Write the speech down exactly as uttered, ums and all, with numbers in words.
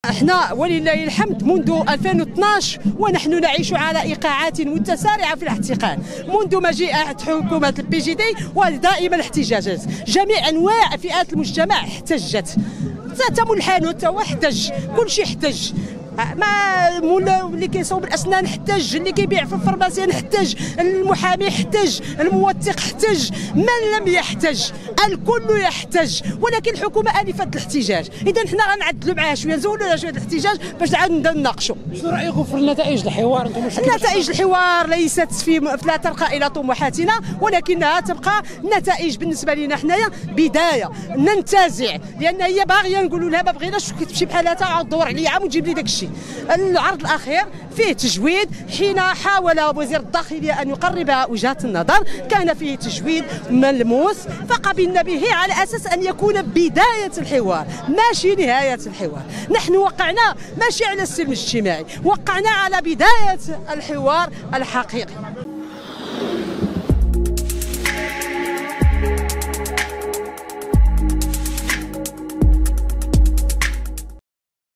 احنا ولله الحمد منذ ألفين واثناش ونحن نعيش على ايقاعات متسارعه في الاحتقان، منذ مجيء حكومه البي جي دي ودائما احتجاجات، جميع انواع فئات المجتمع احتجت، حتى منحنى هو احتج، كل شيء احتج، ما مولا اللي كيصوب الاسنان احتج، اللي كيبيع في الفرماسيان احتج، المحامي احتج، الموثق احتج، من لم يحتج الكل يحتج، ولكن الحكومه الفت الاحتجاج. اذا حنا غنعدلوا معاها شويه، نزولوا لها شويه الاحتجاج باش عاد نناقشوا. شنو رايكم في نتائج الحوار؟ انتم نتائج الحوار ليست في لا ترقى الى طموحاتنا، ولكنها تبقى نتائج بالنسبه لنا حنايا بدايه ننتزع، لان هي باغيه نقولوا لها ما بغيناش تمشي بحالاتها عاود تدور عليا عام وتجيب لي داك الشيء. العرض الاخير فيه تجويد، حين حاول وزير الداخليه ان يقرب وجهات النظر كان فيه تجويد ملموس، فقبلنا به على اساس ان يكون بدايه الحوار ماشي نهايه الحوار. نحن وقعنا ماشي على السلم الاجتماعي، وقعنا على بدايه الحوار الحقيقي.